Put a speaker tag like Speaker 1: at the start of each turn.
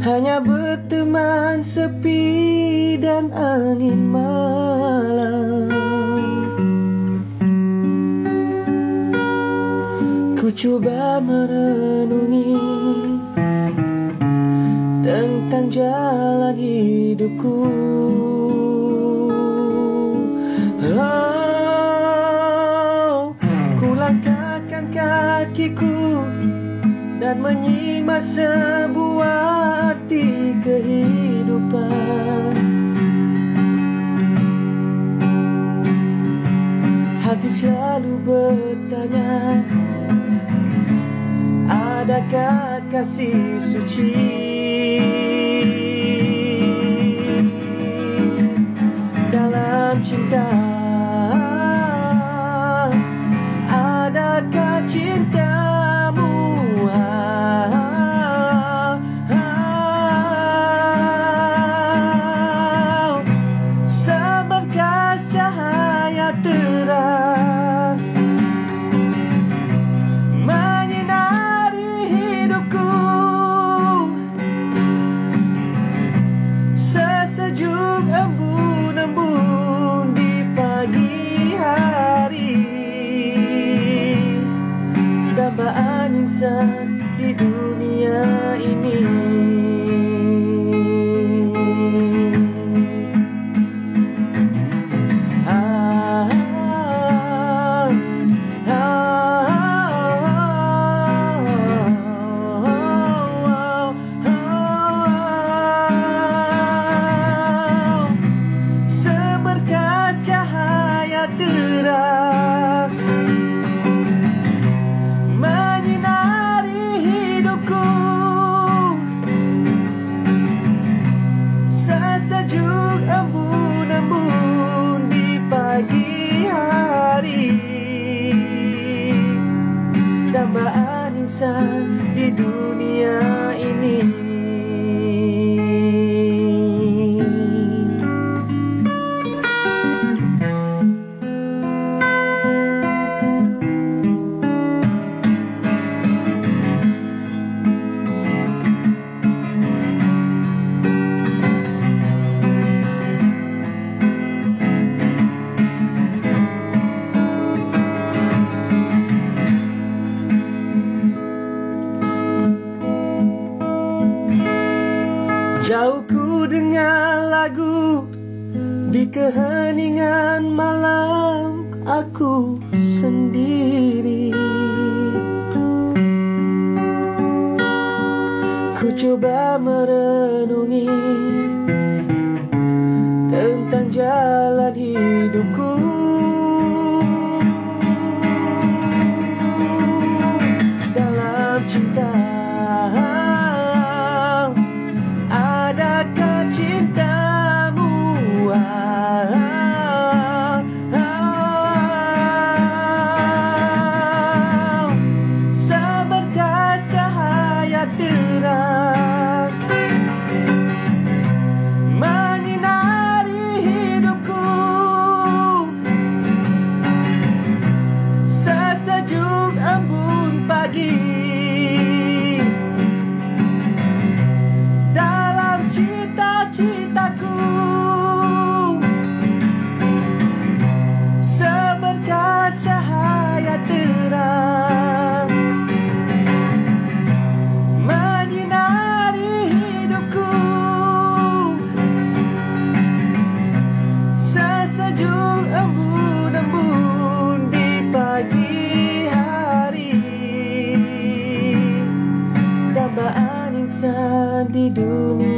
Speaker 1: hanya berteman sepi dan angin malam. Ku cuba merenungi tentang jalan hidupku. Ku langkahkan kakiku dan menyimak sebuah arti kehidupan. Hati selalu bertanya, adakah kasih suci dalam cinta? Adakah cintamu seberkas cahaya terang menyinari hidupku, sesejuk embun-embun di pagi hari, dambaan insan di dunia ini. Seberkas cahaya terang menyinari hidupku, sesejuk embun-embun di pagi hari, dambaan insan di dunia ini. Jauh ku dengar lagu di keheningan malam aku sendiri. Ku coba merenungi tentang jalan hidupku. Dalam cinta, adakah cintamu seberkas cahaya terang menyinari hidupku, sesejuk embun pagi dalam cita-citaku, seberkas cahaya terang menyinari hidupku, sesejuk embun-embun di pagi hari, dambaan insan di dunia.